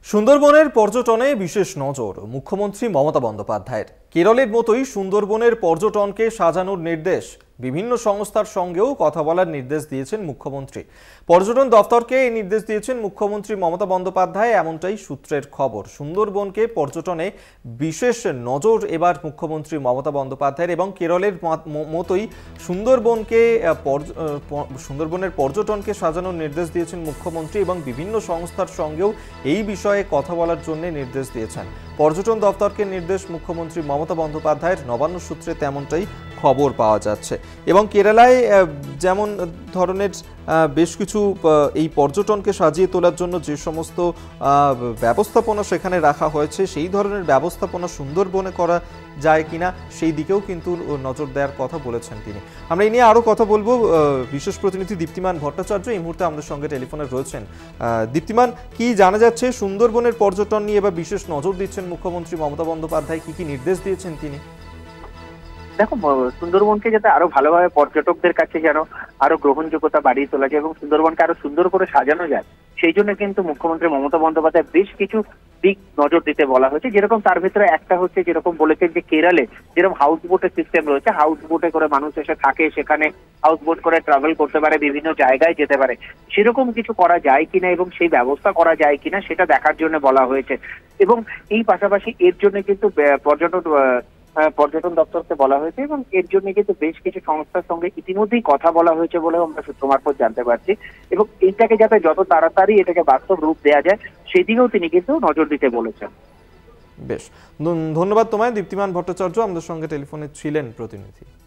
সুন্দরবনের পর্যটনে বিশেষ নজর মুখ্যমন্ত্রী মমতা বন্দ্যোপাধ্যায়ের। কেরলের মতোই সুন্দরবনের পর্যটনকে সাজানোর নির্দেশ, বিভিন্ন সংস্থার সঙ্গেও কথা বলার নির্দেশ দিয়েছেন মুখ্যমন্ত্রী। পর্যটন দফতরকে এই নির্দেশ দিয়েছেন মুখ্যমন্ত্রী মমতা বন্দ্যোপাধ্যায়, এমনটাই সূত্রের খবর। সুন্দরবনকে পর্যটনে বিশেষ নজর এবার মুখ্যমন্ত্রী মমতা বন্দ্যোপাধ্যায়ের, এবং কেরলের মতোই সুন্দরবনের পর্যটনকে সাজানোর নির্দেশ দিয়েছেন মুখ্যমন্ত্রী, এবং বিভিন্ন সংস্থার সঙ্গেও এই বিষয়ে কথা বলার জন্য নির্দেশ দিয়েছেন। পর্যটন দফতরকে নির্দেশ মুখ্যমন্ত্রী মমতা বন্দ্যোপাধ্যায়ের, নবান্ন সূত্রে তেমনটাই খবর পাওয়া যাচ্ছে। এবং কেরালায় যেমন ধরনের বেশ কিছু এই পর্যটনকে সাজিয়ে তোলার জন্য যে সমস্ত ব্যবস্থাপনা সেখানে রাখা হয়েছে, সেই ধরনের ব্যবস্থাপনা সুন্দরবনে করা যায় কিনা সেই দিকেও কিন্তু নজর দেওয়ার কথা বলেছেন তিনি। আমরা এই নিয়ে আরও কথা বলবো। বিশেষ প্রতিনিধি দীপ্তিমান ভট্টাচার্য এই মুহূর্তে আমাদের সঙ্গে টেলিফোনে রয়েছেন। দীপ্তিমান, কি জানা যাচ্ছে সুন্দরবনের পর্যটন নিয়ে এবার বিশেষ নজর দিচ্ছেন মুখ্যমন্ত্রী মমতা বন্দ্যোপাধ্যায়, কি নির্দেশ দিয়েছেন তিনি? দেখো, সুন্দরবনকে যাতে আরো ভালোভাবে পর্যটকদের কাছে যেন আরো গ্রহণযোগ্যতা বাড়িয়ে তোলা যায় এবং সুন্দরবনকে আরো সুন্দর করে সাজানো যায়, সেই জন্য কিন্তু মুখ্যমন্ত্রী মমতা বন্দ্যোপাধ্যায় বেশ কিছু দিক নজর দিতে বলা হয়েছে। যেরকম তার ভিতরে একটা হচ্ছে, যেরকম বলেছেন যে কেরালে যেরকম হাউস বোটের সিস্টেম রয়েছে, হাউস বোটে করে মানুষ এসে থাকে, সেখানে হাউস বোট করে ট্রাভেল করতে পারে, বিভিন্ন জায়গায় যেতে পারে, সেরকম কিছু করা যায় কিনা এবং সেই ব্যবস্থা করা যায় কিনা সেটা দেখার জন্য বলা হয়েছে। এবং এই পাশাপাশি এর জন্য কিন্তু পর্যটন দপ্তরকে বলা হয়েছে, এবং এর জন্য কিন্তু বেশ কিছু সংস্থার সঙ্গে ইতিমধ্যেই কথা বলা হয়েছে বলেও আমরা সূত্র মারফত জানতে পারছি। এবং এইটাকে যাতে যত তাড়াতাড়ি এটাকে বাস্তব রূপ দেওয়া যায় সেই দিকেও তিনি কিন্তু নজর দিতে বলেছেন। বেশ, ধন্যবাদ তোমায় দীপ্তিমান ভট্টাচার্য, আমাদের সঙ্গে টেলিফোনে ছিলেন প্রতিনিধি।